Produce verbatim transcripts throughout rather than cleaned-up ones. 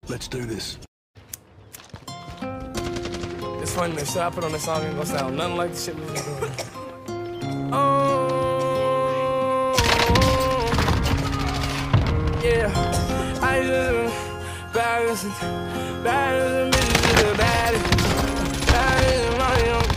Let's do this. It's funny, the shit I put on this song ain't gonna sound nothing like the shit we was doing. Oh, yeah. I just baddest, baddest bitches is the baddest. Baddest money on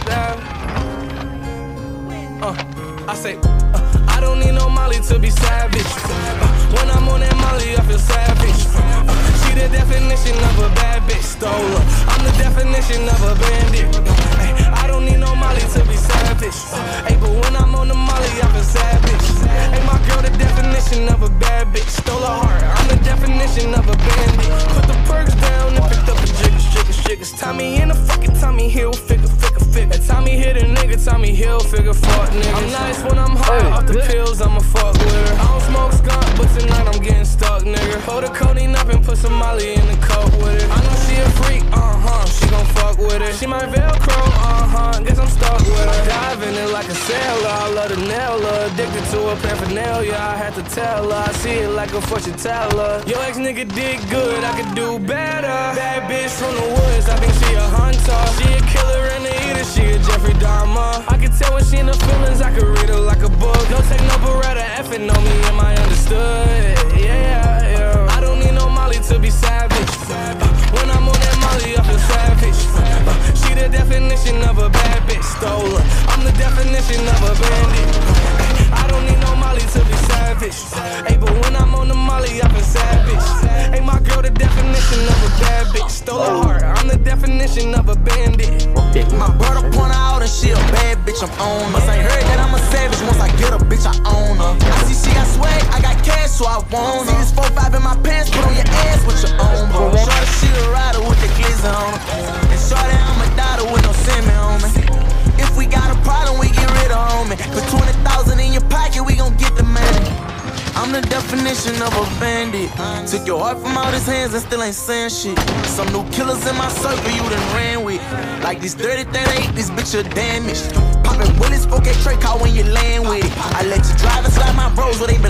the Uh, I say, uh, I don't need no Molly to be savage. Uh, when I'm on that Molly, I feel savage. Uh, she the definition of a bad bitch, stole her. I'm the definition of a bandit. Uh, ay, I don't need no Molly to be savage. Uh, ay, but when I'm on the Molly, I feel savage. Ay, my girl, the definition of a bad bitch, stole her heart. I'm the definition of a bandit. Put the perks down and picked up the jiggers, jiggers, jiggers. Tommy in the fucking Tommy Hill, figure, figure, figure. Tommy hit a nigga, Tommy Hill, figure, fuck nigga. I'm nice when I'm high off the pills, I'ma fuck with her. I don't smoke skunk, but tonight I'm getting stuck, nigga. Hold the codeine up and put some Molly in the cup with it. I know she a freak, uh-huh, she gon' fuck with it. She my Velcro, uh-huh, guess I'm stuck with her. Dive in it like a sailor, I love the nail her. Addicted to her paraphernalia, I had to tell her. I see it like a fortune teller. Yo ex-nigga did good, I could do better. Bad bitch from the woods, I think she a hunter. She a killer and a eater, she a Jeffrey Dahmer. I can tell when she in the feelings, I can read her like a book. No take no beretta, effing on me, am I understood? Yeah, yeah. I don't need no Molly to be savage. Uh, when I'm on that Molly, I feel savage. Uh, she the definition of a bad bitch, stole her. I'm the definition of a bandit. Uh, I don't need no Molly to be savage. Hey, but when I'm on the Molly, I feel savage. Hey, my girl, the definition of a bad bitch, stole her heart. I'm the definition of a bandit. My brother point her out and she a bad bitch, I'm on her. Must ain't heard that I'm a savage, once I get a bitch, I own her. I see she got swag, I got cash, so I want her. See this four five in my pants, put on your ass with your own, bro. Shorty, she a rider with the glizzy on her. And shorty, I'm a daughter with no semen on me. If we got a problem, we get rid of homie. Put twenty thousand in your pocket, we gon' get the money. I'm the definition of a bandit. Took your heart from out his hands and still ain't saying shit. Some new killers in my circle you done ran with. Like this dirty thirty-eight, this bitch are damaged. Poppin' bullets, four K tray car when you land with it. I let you drive and slide my bros where they